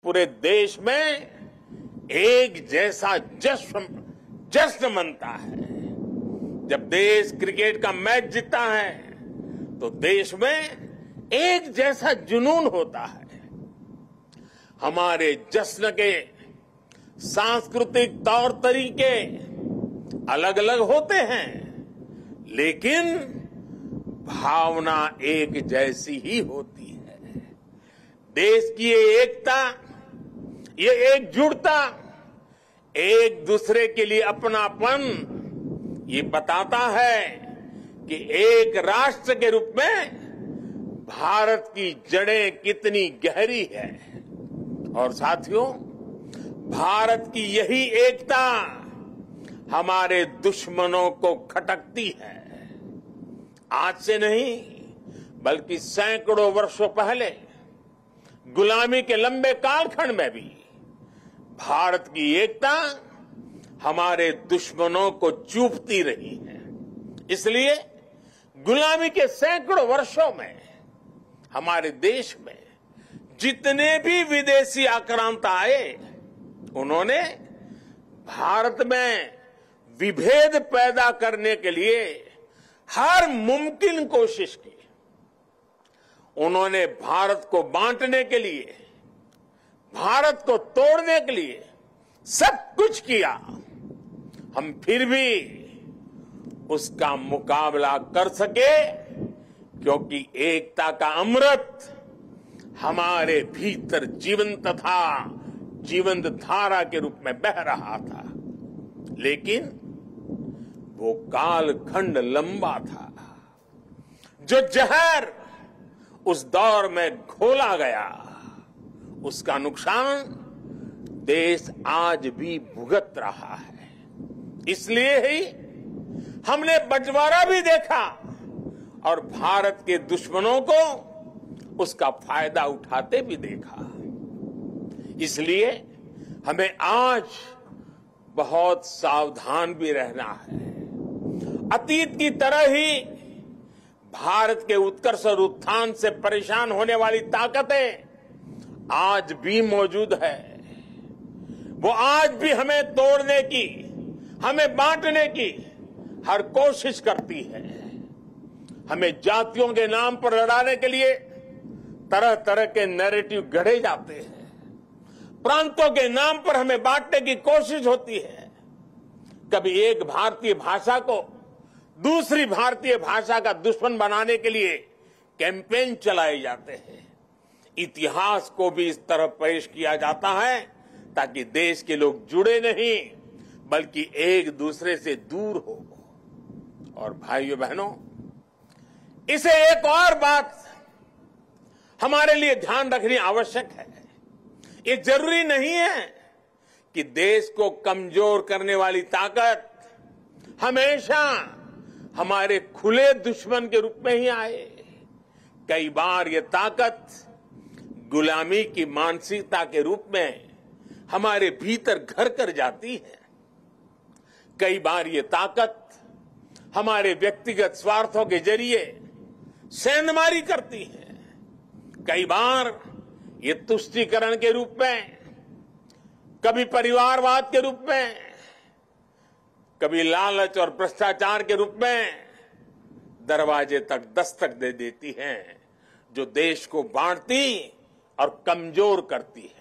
पूरे देश में एक जैसा जश्न मनता है। जब देश क्रिकेट का मैच जीतता है तो देश में एक जैसा जुनून होता है। हमारे जश्न के सांस्कृतिक तौर तरीके अलग अलग होते हैं, लेकिन भावना एक जैसी ही होती है। देश की ये एकता, ये एकजुटता, एक दूसरे के लिए अपनापन, ये बताता है कि एक राष्ट्र के रूप में भारत की जड़ें कितनी गहरी है। और साथियों, भारत की यही एकता हमारे दुश्मनों को खटकती है। आज से नहीं, बल्कि सैकड़ों वर्षों पहले गुलामी के लंबे कालखंड में भी भारत की एकता हमारे दुश्मनों को चूपती रही है। इसलिए गुलामी के सैकड़ों वर्षों में हमारे देश में जितने भी विदेशी आक्रांत आए, उन्होंने भारत में विभेद पैदा करने के लिए हर मुमकिन कोशिश की। उन्होंने भारत को बांटने के लिए, भारत को तोड़ने के लिए सब कुछ किया। हम फिर भी उसका मुकाबला कर सके, क्योंकि एकता का अमृत हमारे भीतर जीवंत था, जीवंत धारा के रूप में बह रहा था। लेकिन वो कालखंड लंबा था। जो जहर उस दौर में घोला गया, उसका नुकसान देश आज भी भुगत रहा है। इसलिए ही हमने बंटवारा भी देखा और भारत के दुश्मनों को उसका फायदा उठाते भी देखा। इसलिए हमें आज बहुत सावधान भी रहना है। अतीत की तरह ही भारत के उत्कर्ष और उत्थान से परेशान होने वाली ताकतें आज भी मौजूद है। वो आज भी हमें तोड़ने की, हमें बांटने की हर कोशिश करती है। हमें जातियों के नाम पर लड़ाने के लिए तरह तरह के नैरेटिव गढ़े जाते हैं। प्रांतों के नाम पर हमें बांटने की कोशिश होती है। कभी एक भारतीय भाषा को दूसरी भारतीय भाषा का दुश्मन बनाने के लिए कैंपेन चलाए जाते हैं। इतिहास को भी इस तरह पेश किया जाता है ताकि देश के लोग जुड़े नहीं, बल्कि एक दूसरे से दूर हो। और भाइयों बहनों, इसे एक और बात हमारे लिए ध्यान रखनी आवश्यक है। ये जरूरी नहीं है कि देश को कमजोर करने वाली ताकत हमेशा हमारे खुले दुश्मन के रूप में ही आए। कई बार ये ताकत गुलामी की मानसिकता के रूप में हमारे भीतर घर कर जाती है। कई बार ये ताकत हमारे व्यक्तिगत स्वार्थों के जरिए सेंधमारी करती है। कई बार ये तुष्टीकरण के रूप में, कभी परिवारवाद के रूप में, कभी लालच और भ्रष्टाचार के रूप में दरवाजे तक दस्तक दे देती है, जो देश को बांटती और कमजोर करती है।